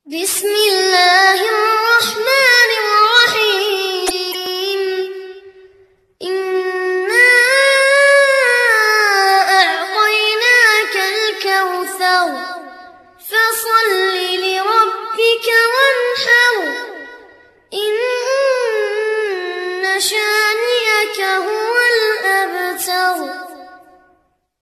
بسم الله الرحمن الرحيم إنا أعطيناك الكوثر فصل لربك وانحر إن شانئك هو